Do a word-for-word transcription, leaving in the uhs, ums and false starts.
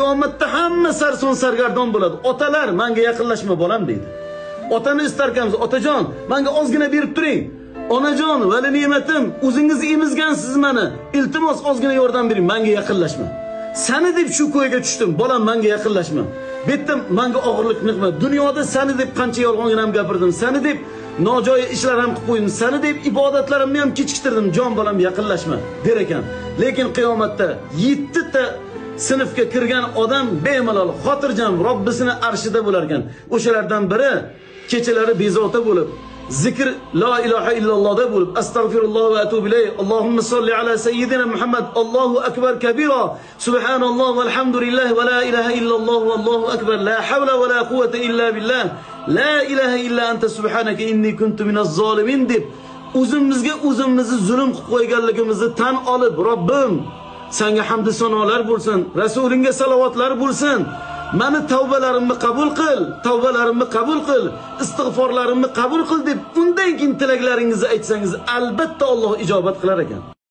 qiyomatda hamma sarson sargardon bo'ladi. Otalar menga yaqinlashma bolam deydi. Otani istarkanmiz, otajon, menga ozgina berib turing. Onajon, vali ne'matim, o'zingiz emizgansiz meni. Iltimos ozgina yordam bering, menga yaqinlashma. Seni deb shu ko'yga tushdim, bolam menga yaqinlashma. Betdim, menga og'irlik qilma. Dunyoda seni deb qancha yolg'on ham gapirdim, seni deb nojo'ya ishlar ham qilib qo'ydim, seni deb ibodatlarimni ham kechiktirdim, jon bolam yaqinlashma der ekan. Lekin qiyomatda yetti ta sinfga kirgan odam bemalol xotirjam Robbisini arshida bo'lar ekan. O'shalardan biri kechalari bezovta bo'lib, zikr la ilaha illallohda bo'lib, astagfirulloh va atubu ilayh, Allohumma solli ala sayyidina Muhammad, Allohu akbar kabira, subhanalloh valhamdulillah va la ilaha illalloh vallohu akbar, la havla va la quvvata illa billah, la ilaha illa anta subhanaka inni kuntu minaz zolimin deb o'zimizga o'zimizni zulm qilib qo'yganligimizni tan olib, Robbim senga hamd sanolar bo'lsin, Rasulingga salovatlar bo'lsin. Meni tavbalarimni qabul qil, tavbalarimni qabul qil, istig'forlarimni qabul qil deb undan keyin tilaklaringizni aytsangiz, albatta Alloh ijobat qilar ekan.